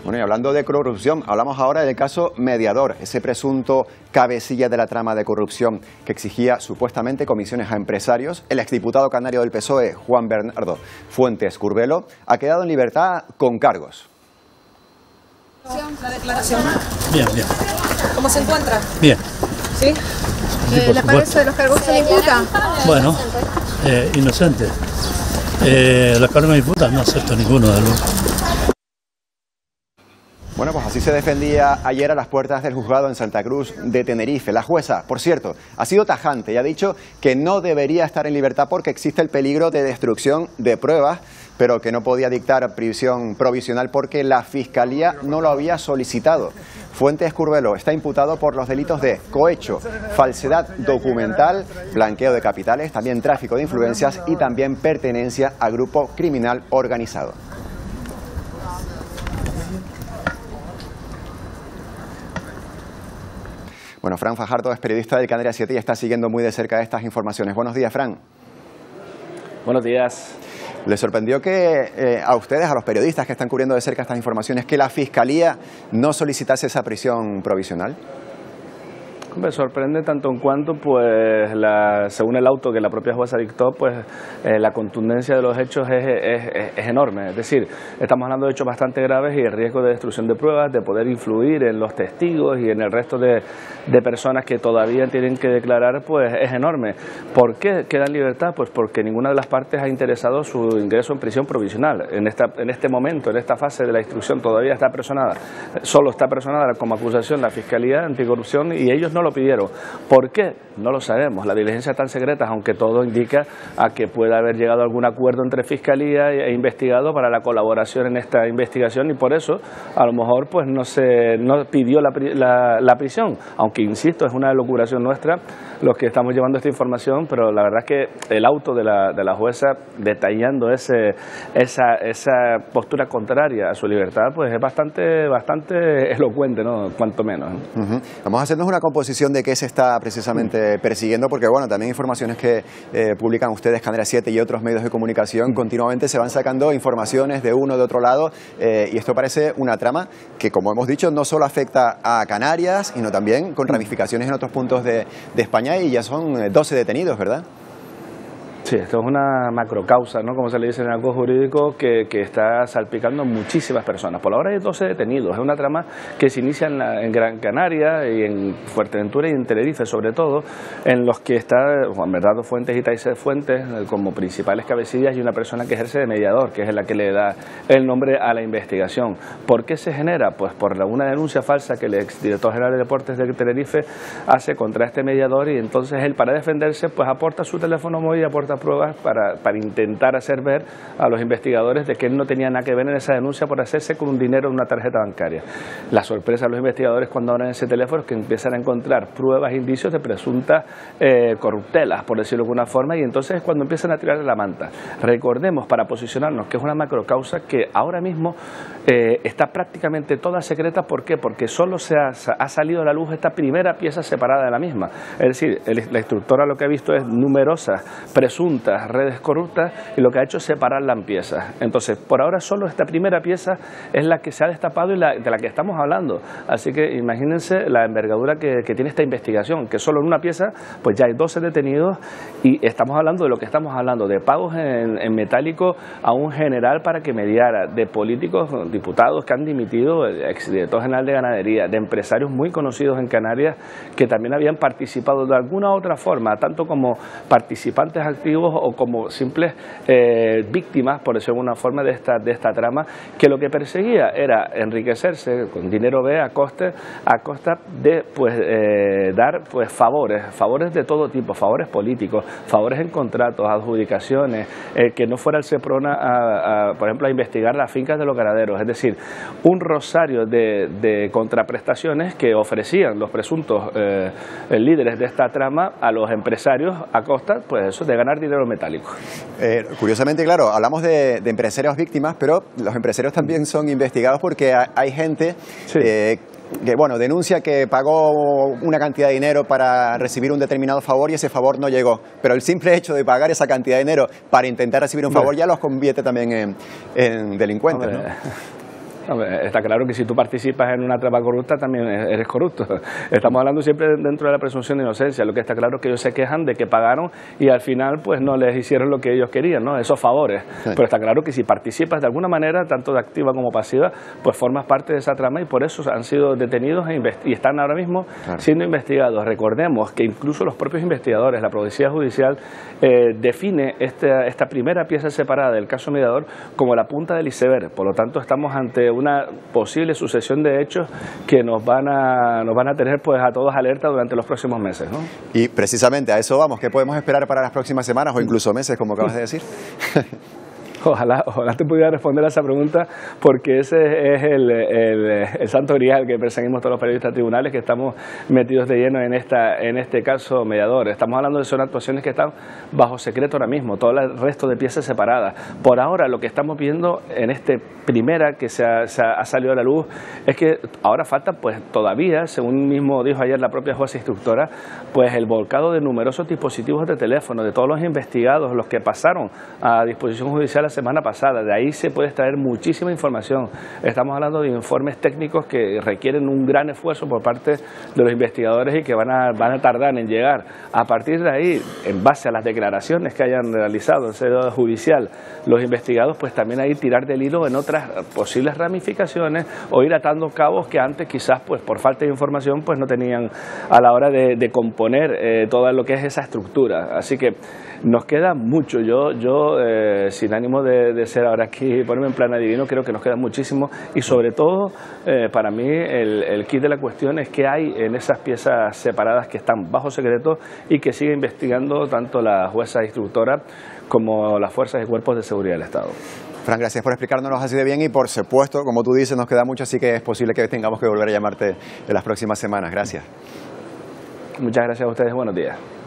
Bueno, y hablando de corrupción, hablamos ahora del caso Mediador, ese presunto cabecilla de la trama de corrupción que exigía supuestamente comisiones a empresarios. El exdiputado canario del PSOE, Juan Bernardo Fuentes Curbelo, ha quedado en libertad con cargos. La declaración. Bien, bien. ¿Cómo se encuentra? Bien. ¿Sí? ¿Le parece los cargos que se le imputan? Bueno, inocente. Los cargos me imputan, no acepto ninguno de los. Bueno, pues así se defendía ayer a las puertas del juzgado en Santa Cruz de Tenerife. La jueza, por cierto, ha sido tajante y ha dicho que no debería estar en libertad porque existe el peligro de destrucción de pruebas, pero que no podía dictar prisión provisional porque la Fiscalía no lo había solicitado. Fuentes Curbelo está imputado por los delitos de cohecho, falsedad documental, blanqueo de capitales, también tráfico de influencias y también pertenencia a grupo criminal organizado. Bueno, Fran Fajardo es periodista del Canarias 7 y está siguiendo muy de cerca estas informaciones. Buenos días, Fran. Buenos días. ¿Le sorprendió que a ustedes, a los periodistas que están cubriendo de cerca estas informaciones, que la Fiscalía no solicitase esa prisión provisional? Me sorprende tanto en cuanto, pues, según el auto que la propia jueza dictó, pues la contundencia de los hechos es enorme. Es decir, estamos hablando de hechos bastante graves y el riesgo de destrucción de pruebas, de poder influir en los testigos y en el resto de personas que todavía tienen que declarar, pues es enorme. ¿Por qué queda en libertad? Pues porque ninguna de las partes ha interesado su ingreso en prisión provisional. En este momento, en esta fase de la instrucción, todavía está personada, solo está personada como acusación la Fiscalía Anticorrupción y ellos no lo pidieron. ¿Por qué? No lo sabemos. La diligencia es tan secreta, aunque todo indica a que pueda haber llegado a algún acuerdo entre Fiscalía e investigado para la colaboración en esta investigación y por eso a lo mejor pues no pidió la prisión, aunque insisto, es una locuración nuestra los que estamos llevando esta información, pero la verdad es que el auto de la jueza detallando esa postura contraria a su libertad pues es bastante elocuente, ¿no? Cuanto menos, ¿no? Vamos a hacernos una composición de qué se está precisamente persiguiendo, porque bueno, también informaciones que publican ustedes, Canarias 7 y otros medios de comunicación, continuamente se van sacando informaciones de uno de otro lado y esto parece una trama que, como hemos dicho, no solo afecta a Canarias, sino también con ramificaciones en otros puntos de España y ya son 12 detenidos, ¿verdad? Sí, esto es una macrocausa, ¿no? Como se le dice en algo jurídico, que está salpicando muchísimas personas. Por ahora hay 12 detenidos. Es una trama que se inicia en Gran Canaria y en Fuerteventura y en Tenerife, sobre todo, en los que está Juan Bernardo Fuentes y Taisés Fuentes como principales cabecillas y una persona que ejerce de mediador, que es la que le da el nombre a la investigación. ¿Por qué se genera? Pues por una denuncia falsa que el exdirector general de Deportes de Tenerife hace contra este mediador y entonces él, para defenderse, pues aporta su teléfono móvil y aporta pruebas para intentar hacer ver a los investigadores de que él no tenía nada que ver en esa denuncia por hacerse con un dinero en una tarjeta bancaria. La sorpresa de los investigadores cuando abren ese teléfono es que empiezan a encontrar pruebas e indicios de presuntas corruptelas, por decirlo de alguna forma, y entonces es cuando empiezan a tirarle la manta. Recordemos, para posicionarnos, que es una macrocausa que ahora mismo está prácticamente toda secreta. ¿Por qué? Porque solo ha salido a la luz esta primera pieza separada de la misma. Es decir, la instructora lo que ha visto es numerosas presuntas redes corruptas y lo que ha hecho es separarla en piezas. Entonces, por ahora solo esta primera pieza es la que se ha destapado y de la que estamos hablando. Así que imagínense la envergadura que tiene esta investigación, que solo en una pieza pues ya hay 12 detenidos y estamos hablando de lo que estamos hablando, de pagos en metálico a un general para que mediara, de políticos, diputados que han dimitido, el exdirector general de Ganadería, de empresarios muy conocidos en Canarias que también habían participado de alguna u otra forma, tanto como participantes activos o como simples víctimas, por decirlo de alguna forma, de esta trama, que lo que perseguía era enriquecerse con dinero B a costa de dar pues favores de todo tipo, favores políticos, favores en contratos, adjudicaciones, que no fuera el Seprona por ejemplo, a investigar las fincas de los ganaderos, es decir, un rosario de contraprestaciones que ofrecían los presuntos líderes de esta trama a los empresarios a costa, pues eso, de ganar dinero metálico. Curiosamente, claro, hablamos de empresarios víctimas, pero los empresarios también son investigados porque hay gente que, bueno, denuncia que pagó una cantidad de dinero para recibir un determinado favor y ese favor no llegó. Pero el simple hecho de pagar esa cantidad de dinero para intentar recibir un favor ya los convierte también en delincuentes, ¿no? Está claro que si tú participas en una trama corrupta también eres corrupto. Estamos hablando siempre dentro de la presunción de inocencia. Lo que está claro es que ellos se quejan de que pagaron y al final pues no les hicieron lo que ellos querían, ¿no? Esos favores. Sí. Pero está claro que si participas de alguna manera, tanto de activa como pasiva, pues formas parte de esa trama y por eso han sido detenidos y están ahora mismo siendo investigados. Recordemos que incluso los propios investigadores, la Policía Judicial, define esta primera pieza separada del caso Mediador como la punta del iceberg. Por lo tanto, estamos ante una posible sucesión de hechos que nos van a tener pues a todos alerta durante los próximos meses, ¿no? Y precisamente a eso vamos. ¿Qué podemos esperar para las próximas semanas o incluso meses, como acabas de decir? Ojalá te pudiera responder a esa pregunta, porque ese es el santo grial que perseguimos todos los periodistas tribunales, que estamos metidos de lleno en este caso Mediador. Estamos hablando de son actuaciones que están bajo secreto ahora mismo, todo el resto de piezas separadas. Por ahora lo que estamos viendo en este primera que se ha salido a la luz es que ahora falta pues todavía, según mismo dijo ayer la propia jueza instructora, pues el volcado de numerosos dispositivos de teléfono de todos los investigados, los que pasaron a disposición judicial la semana pasada. De ahí se puede extraer muchísima información. Estamos hablando de informes técnicos que requieren un gran esfuerzo por parte de los investigadores y que van a tardar en llegar. A partir de ahí, en base a las declaraciones que hayan realizado en sede judicial los investigados, pues también ahí tirar del hilo en otras posibles ramificaciones o ir atando cabos que antes quizás pues por falta de información pues no tenían a la hora de componer todo lo que es esa estructura. Así que nos queda mucho. Yo sin ánimo de ser ahora aquí, ponerme en plan adivino, creo que nos queda muchísimo y sobre todo para mí el kit de la cuestión es que hay en esas piezas separadas que están bajo secreto y que sigue investigando tanto la jueza instructora como las fuerzas y cuerpos de seguridad del Estado. Fran, gracias por explicárnoslo así de bien y por supuesto, como tú dices, nos queda mucho, así que es posible que tengamos que volver a llamarte en las próximas semanas. Gracias. Muchas gracias a ustedes, buenos días.